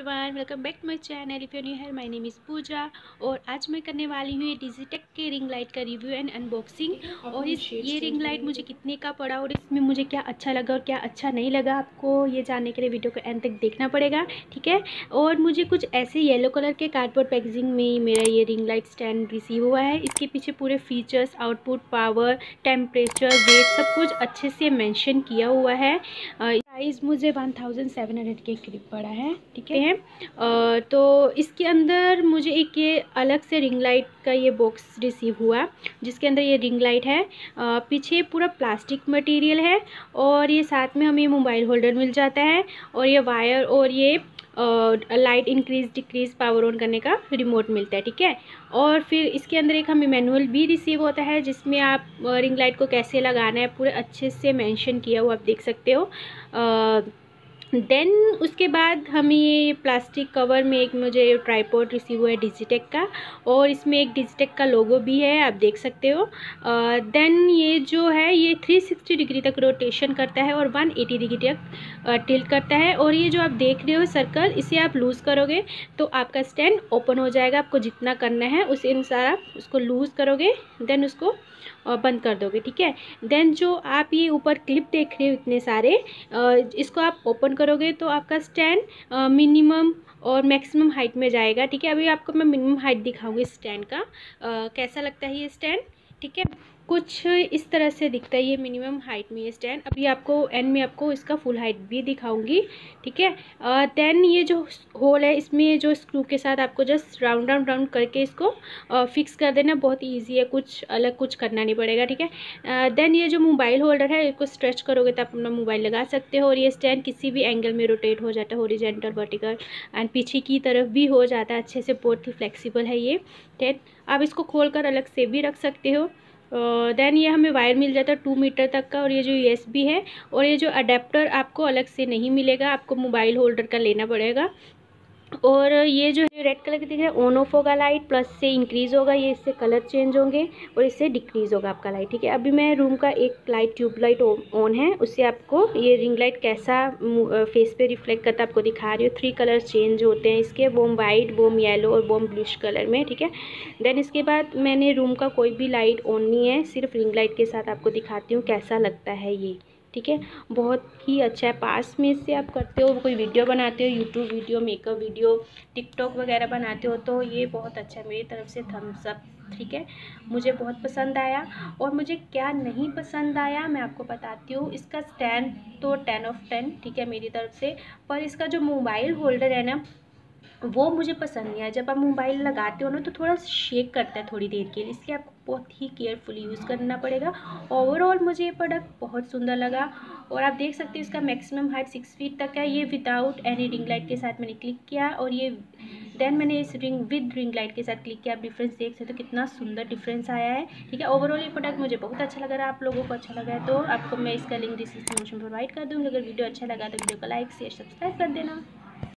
Everyone, welcome back to my channel. If you new here, my name is Pooja और आज मैं करने वाली हूँ ये डिजिटेक के रिंग लाइट का रिव्यू एंड अनबॉक्सिंग। और ये रिंग लाइट मुझे कितने का पड़ा और इसमें मुझे क्या अच्छा लगा और क्या अच्छा नहीं लगा, आपको ये जानने के लिए वीडियो को एंड तक देखना पड़ेगा, ठीक है। और मुझे कुछ ऐसे येलो कलर के कार्डबोर्ड पैकेजिंग में मेरा ये रिंग लाइट स्टैंड रिसीव हुआ है। इसके पीछे पूरे features, output, power, temperature, weight सब कुछ अच्छे से मेंशन किया हुआ है। प्राइस मुझे 1700 के करीब पड़ा है, ठीक है। तो इसके अंदर मुझे एक ये अलग से रिंग लाइट का ये बॉक्स रिसीव हुआ जिसके अंदर ये रिंग लाइट है। पीछे पूरा प्लास्टिक मटेरियल है और ये साथ में हमें मोबाइल होल्डर मिल जाता है और ये वायर और ये light increase decrease power on करने का रिमोट मिलता है, ठीक है। और फिर इसके अंदर एक हमें मैनुअल भी रिसीव होता है जिसमें आप रिंग लाइट को कैसे लगाना है पूरे अच्छे से मेंशन किया हुआ आप देख सकते हो। देन उसके बाद हमें ये प्लास्टिक कवर में एक मुझे ट्राइपॉड रिसीव हुआ है डिजिटेक का और इसमें एक डिजिटेक का लोगो भी है, आप देख सकते हो। देन ये जो है ये 360 डिग्री तक रोटेशन करता है और 180 डिग्री तक टिल्ट करता है। और ये जो आप देख रहे हो सर्कल, इसे आप लूज़ करोगे तो आपका स्टैंड ओपन हो जाएगा। आपको जितना करना है उस अनुसार आप उसको लूज़ करोगे, देन उसको बंद कर दोगे, ठीक है। देन जो आप ये ऊपर क्लिप देख रहे हो इतने सारे, इसको आप ओपन करोगे तो आपका स्टैंड मिनिमम और मैक्सिमम हाइट में जाएगा, ठीक है। अभी आपको मैं मिनिमम हाइट दिखाऊंगी स्टैंड का, कैसा लगता है ये स्टैंड, ठीक है। कुछ इस तरह से दिखता है ये मिनिमम हाइट में ये स्टैंड। अभी आपको एंड में आपको इसका फुल हाइट भी दिखाऊंगी, ठीक है। देन ये जो होल है इसमें जो स्क्रू के साथ आपको जस्ट राउंड राउंड राउंड करके इसको फिक्स कर देना, बहुत ही ईजी है, कुछ अलग कुछ करना नहीं पड़ेगा, ठीक है। देन ये जो मोबाइल होल्डर है इसको स्ट्रेच करोगे तो आप अपना मोबाइल लगा सकते हो और ये स्टैंड किसी भी एंगल में रोटेट हो जाता है, हॉरिजॉन्टल, वर्टिकल एंड पीछे की तरफ भी हो जाता है अच्छे से, बहुत ही फ्लेक्सिबल है ये। देन आप इसको खोल कर अलग से भी रख सकते हो। देन ये हमें वायर मिल जाता है 2 मीटर तक का और ये जो यूएसबी है और ये जो अडेप्टर आपको अलग से नहीं मिलेगा, आपको मोबाइल होल्डर का लेना पड़ेगा। और ये जो है रेड कलर की दिख रहा है, ऑन ऑफ होगा लाइट, प्लस से इंक्रीज़ होगा, ये इससे कलर चेंज होंगे और इससे डिक्रीज़ होगा आपका लाइट, ठीक है। अभी मैं रूम का एक लाइट ट्यूब लाइट ऑन है, उससे आपको ये रिंग लाइट कैसा फेस पे रिफ्लेक्ट करता है आपको दिखा रही हूँ। 3 कलर चेंज होते हैं इसके, बोम वाइट, बोम येलो और बोम ब्लूइश कलर में, ठीक है। देन इसके बाद मैंने रूम का कोई भी लाइट ऑन नहीं है, सिर्फ रिंग लाइट के साथ आपको दिखाती हूँ कैसा लगता है ये, ठीक है। बहुत ही अच्छा है। पास में से आप करते हो, कोई वीडियो बनाते हो, YouTube video, makeup video, TikTok वगैरह बनाते हो तो ये बहुत अच्छा है, मेरी तरफ से थम्स अप, ठीक है। मुझे बहुत पसंद आया। और मुझे क्या नहीं पसंद आया मैं आपको बताती हूँ। इसका स्टैंड तो 10/10, ठीक है मेरी तरफ से, पर इसका जो मोबाइल होल्डर है ना वो मुझे पसंद नहीं आया। जब आप मोबाइल लगाते हो ना तो थोड़ा शेक करता है थोड़ी देर के लिए, इसलिए आपको बहुत ही केयरफुली यूज़ करना पड़ेगा। ओवरऑल मुझे ये प्रोडक्ट बहुत सुंदर लगा और आप देख सकते हो इसका मैक्सिमम हाइट 6 फीट तक है। ये विदाउट एनी रिंग लाइट के साथ मैंने क्लिक किया और ये देन मैंने इस विद रिंग लाइट के साथ क्लिक किया। आप डिफरेंस देख सकते हो कितना सुंदर डिफरेंस आया है, ठीक है। ओवरऑल ये प्रोडक्ट मुझे बहुत अच्छा लगा। आप लोगों को अच्छा लगा है तो आपको मैं इसका लिंक डिस्क्रिप्शन में प्रोवाइड कर दूँगी। अगर वीडियो अच्छा लगा तो वीडियो को लाइक शेयर सब्सक्राइब कर देना।